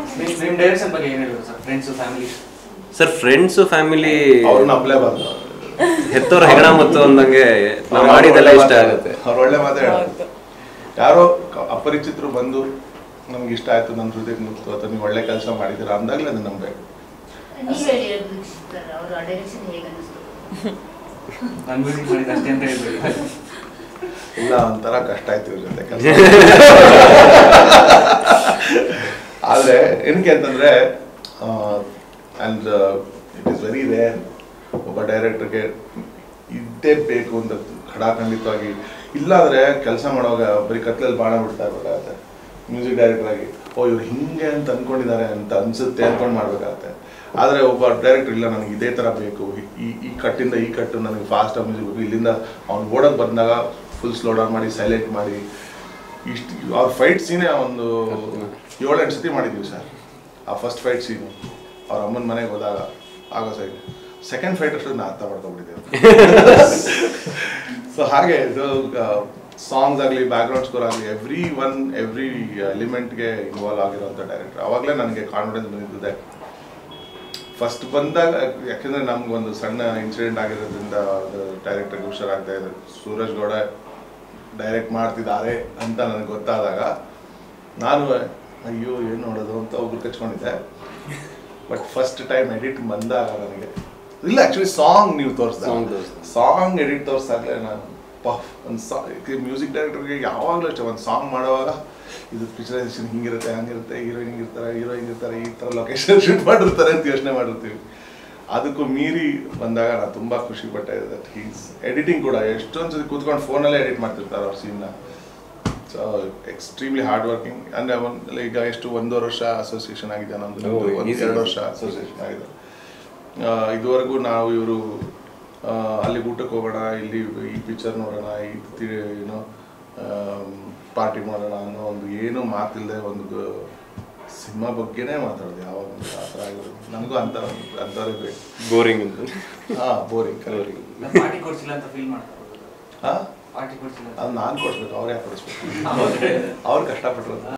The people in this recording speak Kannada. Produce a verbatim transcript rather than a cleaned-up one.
ನಿಮ್ಮ ಡೈರೆಕ್ಷನ್ ಬಗ್ಗೆ ಏನು ಹೇಳೋದು sir? Friends family sir friends family ಅವ್ರನ್ನ ಅಪ್ಲೇಬಾರ್ದು, ಹೆತ್ತವ್ರ ಹೆಗಣ ಮತ್ತು ಅಂದಂಗೆ ನಾವು ಮಾಡಿದೆಲ್ಲ ಇಷ್ಟ ಆಗುತ್ತೆ. ಅವ್ರು ಒಳ್ಳೆ ಮಾತಾಡೋದು. ಯಾರೋ ಅಪರಿಚಿತರು ಬಂದು ನಮ್ಗೆ ಇಷ್ಟ ಆಯ್ತು, ನನ್ನ ಹೃದಯಕ್ಕೆ ಮುಕ್ತು ಅಥವಾ ನೀವು ಒಳ್ಳೆ ಕೆಲಸ ಮಾಡಿದ್ದೀರಾ ಅಂದಾಗಲೇ ಅದು ನಂಬಬೇಕು. ಇಲ್ಲ ಒಂಥರ ಕಷ್ಟ ಆಯ್ತು ಇವ್ರ ಜೊತೆ ಕೆಲಸ. ಆದರೆ ಏನಕ್ಕೆ ಅಂತಂದರೆ and it is very rare ಒಬ್ಬ ಡೈರೆಕ್ಟರ್ಗೆ ಇದ್ದೇ ಬೇಕು ಅಂತ ಖಡಾಖಂಡಿತವಾಗಿ. ಇಲ್ಲಾಂದರೆ ಕೆಲಸ ಮಾಡುವಾಗ ಬರೀ ಕತ್ಲಲ್ಲಿ ಬಾಣ ಬಿಡ್ತಾ ಇರಬೇಕಾಗತ್ತೆ. ಮ್ಯೂಸಿಕ್ ಡೈರೆಕ್ಟರ್ ಆಗಿ ಓ ಇವ್ರು ಹಿಂಗೆ ಅಂತ ಅಂದ್ಕೊಂಡಿದ್ದಾರೆ ಅಂತ ಅನಿಸುತ್ತೆ ಅಂದ್ಕೊಂಡು ಮಾಡಬೇಕಾಗತ್ತೆ. ಆದರೆ ಒಬ್ಬ ಡೈರೆಕ್ಟರ್ ಇಲ್ಲ ನನಗೆ ಇದೇ ಥರ ಬೇಕು, ಈ ಈ ಕಟ್ಟಿಂದ ಈ ಕಟ್ಟು ನನಗೆ ಫಾಸ್ಟಾಗಿ ಮ್ಯೂಸಿಕ್ ಬೇಕು, ಇಲ್ಲಿಂದ ಅವ್ನು ಓಡೋಕ್ಕೆ ಬಂದಾಗ ಫುಲ್ ಸ್ಲೋ ಡೌನ್ ಮಾಡಿ ಸೈಲೆಂಟ್ ಮಾಡಿ ಇಷ್ಟು ಅವ್ರ ಫೈಟ್ ಸೀನೇ ಒಂದು ಏಳು ಎಂಟು ಸತಿ ಮಾಡಿದ್ದೀವಿ ಸರ್. ಆ ಫಸ್ಟ್ ಫೈಟ್ ಸೀನು ಅವ್ರ ಅಮ್ಮನ ಮನೆಗೆ ಹೋದಾಗ ಆಗೋ ಸೈಡ್ ಸೆಕೆಂಡ್ ಫೈಟ್ ಅಷ್ಟು ನಾನು ಅರ್ಥ ಮಾಡ್ಕೊಂಡ್ಬಿಟ್ಟಿದ್ದೇವೆ. ಸೊ ಹಾಗೆ ಇದು ಸಾಂಗ್ಸ್ ಆಗಲಿ ಬ್ಯಾಕ್ಗ್ರೌಂಡ್ ಸ್ಕೋರ್ ಆಗಲಿ ಎವ್ರಿ ಒನ್ ಎವ್ರಿ ಎಲಿಮೆಂಟ್ಗೆ ಇನ್ವಾಲ್ವ್ ಆಗಿರೋಂಥ ಡೈರೆಕ್ಟರ್. ಆವಾಗಲೇ ನನಗೆ ಕಾನ್ಫಿಡೆನ್ಸ್ ಬಂದಿದ್ದೆ. ಫಸ್ಟ್ ಬಂದಾಗ ಯಾಕೆಂದರೆ ನಮ್ಗೊಂದು ಸಣ್ಣ ಇನ್ಸಿಡೆಂಟ್ ಆಗಿರೋದ್ರಿಂದ ಡೈರೆಕ್ಟರ್ಗೆ ಹುಷಾರಾಗ್ತಾ ಇದೆ, ಸೂರಜ್ ಗೌಡ ಡೈರೆಕ್ಟ್ ಮಾಡ್ತಿದ್ದಾರೆ ಅಂತ ನನಗೆ ಗೊತ್ತಾದಾಗ ನಾನು ಅಯ್ಯೋ ಏನು ನೋಡೋದು ಅಂತ ಒಬ್ರು ಕಚ್ಕೊಂಡಿದ್ದೆ. ಬಟ್ ಫಸ್ಟ್ ಟೈಮ್ ಎಡಿಟ್ ಬಂದಾಗ ನನಗೆ ಇಲ್ಲ ಆ್ಯಕ್ಚುಲಿ ಸಾಂಗ್ ನೀವು ತೋರಿಸ್ದಾಗ ಸಾಂಗ್ ಎಡಿಟ್ ತೋರಿಸ್ದಾಗಲೇ ನಾನು ಪಫ್ ಒಂದು ಸಾ ಮ್ಯೂಸಿಕ್ ಡೈರೆಕ್ಟರ್ಗೆ ಯಾವಾಗಲೂ ಅಷ್ಟೇ ಒಂದು ಸಾಂಗ್ ಮಾಡುವಾಗ ಇದು ಪಿಕ್ಚರೈಸೇಷನ್ ಹಿಂಗಿರುತ್ತೆ ಹಂಗಿರುತ್ತೆ, ಹೀರೋಯಿನ್ ಹಿಂಗಿರ್ತಾರೆ ಹೀರೋ ಹಿಂಗಿರ್ತಾರೆ ಈ ಥರ ಲೊಕೇಶನ್ ಶೂಟ್ ಮಾಡಿರ್ತಾರೆ ಅಂತ ಯೋಚನೆ ಮಾಡಿರ್ತೀವಿ. ಅದಕ್ಕೂ ಮೀರಿ ಬಂದಾಗ ನಾನು ತುಂಬ ಖುಷಿ ಪಟ್ಟೆ. ದಟ್ ಹೀಸ್ ಎಡಿಟಿಂಗ್ ಕೂಡ ಎಷ್ಟೊಂದು ಸತಿ ಕೂತ್ಕೊಂಡು ಫೋನಲ್ಲೇ ಎಡಿಟ್ ಮಾಡ್ತಿರ್ತಾರೆ ಅವ್ರ ಸೀನ್ನ. So extremely hard working. ಅಂದರೆ ಒಂದು ಈಗ ಎಷ್ಟು ಒಂದೂವರೆ ವರ್ಷ ಅಸೋಸಿಯೇಷನ್ ಆಗಿದೆ ನಮ್ಮದು, ಒಂದು ಎರಡು ವರ್ಷ ಅಸೋಸಿಯೇಷನ್ ಆಗಿದೆ. ಇದುವರೆಗೂ ನಾವು ಇವರು ಅಲ್ಲಿಗೆ ಊಟಕ್ಕೆ ಹೋಗೋಣ, ಇಲ್ಲಿ ಈ ಪಿಕ್ಚರ್ ನೋಡೋಣ, ಈ ಏನೋ ಪಾರ್ಟಿ ಮಾಡೋಣ ಅನ್ನೋ ಒಂದು ಏನೂ ಮಾತಿಲ್ಲದೆ ಒಂದು ಸಿನಿಮಾ ಬಗ್ಗೆನೇ ಮಾತಾಡೋದು ಯಾವಾಗ ಆ ಥರ ಆಗಿರೋದು. ನನಗೂ ಅಂತ ಅಂಥವ್ರೇ ಬೇಕು. ಬೋರಿಂಗ್ ಅಂತ. ಹಾಂ ಬೋರಿಂಗ್ ಕಲೋರಿಂಗ್. ಪಾರ್ಟಿ ಕೊಡ್ಸಿಲ್ಲ ಅಂತ ಫೀಲ್ ಮಾಡ್ತಾರೆ. ಹಾಂ ಪಾರ್ಟಿ ಕೊಡ್ಸಿಲ್ಲ ಅದು ನಾನು ಕೊಡಿಸ್ಬೇಕು, ಅವ್ರು ಯಾಕೆ ಕೊಡಿಸ್ಬೇಕು? ಅವ್ರು ಕಷ್ಟಪಟ್ಟರು.